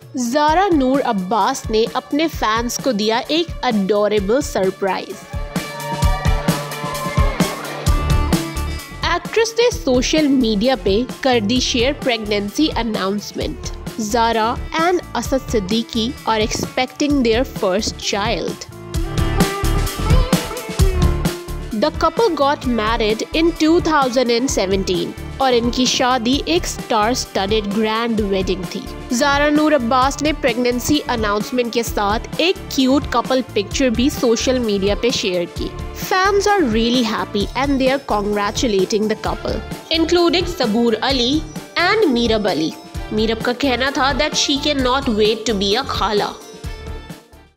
ज़ारा नूर अब्बास ने अपने फैंस को दिया एक अडोरेबल सरप्राइज। एक्ट्रेस ने सोशल मीडिया पे कर दी share pregnancy announcement. Zara and Asad Siddiqui are expecting their first child. The couple got married in 2017 और इनकी शादी एक स्टार स्टडेड ग्रैंड वेडिंग थी। ज़ारा नूर अब्बास ने प्रेगनेंसी अनाउंसमेंट के साथ एक क्यूट कपल पिक्चर भी सोशल मीडिया पे शेयर की। Fans are really happy and they are congratulating the couple, including Saboor Ali and Meerab Ali. Meerab का कहना था that she cannot wait to be a khala.